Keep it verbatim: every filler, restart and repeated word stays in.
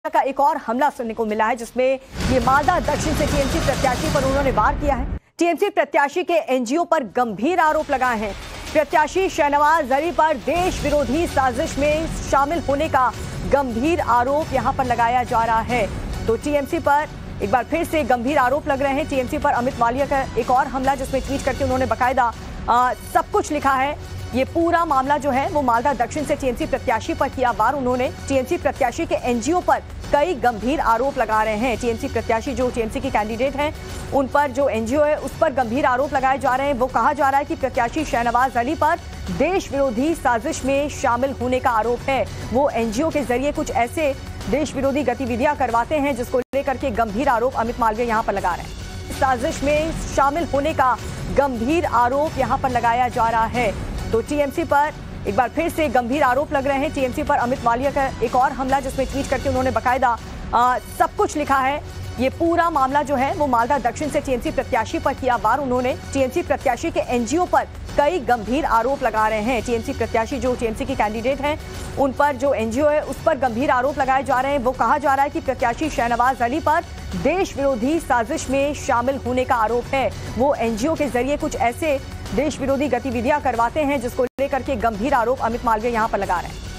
का एक और हमला सुनने को मिला है, जिसमें ये मालदा दक्षिण से टीएमसी प्रत्याशी पर उन्होंने वार किया है। टीएमसी प्रत्याशी के एनजीओ पर गंभीर आरोप लगाए हैं। प्रत्याशी शहनवाज अली पर देश विरोधी साजिश में शामिल होने का गंभीर आरोप यहां पर लगाया जा रहा है। तो टीएमसी पर एक बार फिर से गंभीर आरोप लग रहे हैं। टीएमसी पर अमित मालविया का एक और हमला, जिसमें ट्वीट करके उन्होंने बाकायदा सब कुछ लिखा है। ये पूरा मामला जो है वो मालदा दक्षिण से टीएमसी प्रत्याशी पर किया वार। उन्होंने टीएमसी प्रत्याशी के एनजीओ पर कई गंभीर आरोप लगा रहे हैं। टीएमसी प्रत्याशी जो टीएमसी की कैंडिडेट हैं, उन पर जो एनजीओ है उस पर गंभीर आरोप लगाए जा रहे हैं। वो कहा जा रहा है कि प्रत्याशी शहनवाज अली पर देश विरोधी साजिश में शामिल होने का आरोप है। वो एनजीओ के जरिए कुछ ऐसे देश विरोधी गतिविधियां करवाते हैं, जिसको लेकर के गंभीर आरोप अमित मालविया यहाँ पर लगा रहे हैं। साजिश में शामिल होने का गंभीर आरोप यहाँ पर लगाया जा रहा है। तो टीएमसी पर एक बार फिर से गंभीर आरोप लग रहे हैं। टीएमसी पर अमित मालविया का एक और हमला, जिसमें ट्वीट करके उन्होंने बाकायदा सब कुछ लिखा है। ये पूरा मामला जो है वो मालदा दक्षिण से टीएमसी प्रत्याशी पर किया वार। उन्होंने टीएमसी प्रत्याशी के एनजीओ पर कई गंभीर आरोप लगा रहे हैं। टीएमसी प्रत्याशी जो टीएमसी की कैंडिडेट हैं, उन पर जो एनजीओ है उस पर गंभीर आरोप लगाए जा रहे हैं। वो कहा जा रहा है कि प्रत्याशी शहनवाज अली पर देश विरोधी साजिश में शामिल होने का आरोप है। वो एनजीओ के जरिए कुछ ऐसे देश विरोधी गतिविधियां करवाते हैं, जिसको लेकर के गंभीर आरोप अमित मालविया यहाँ पर लगा रहे हैं।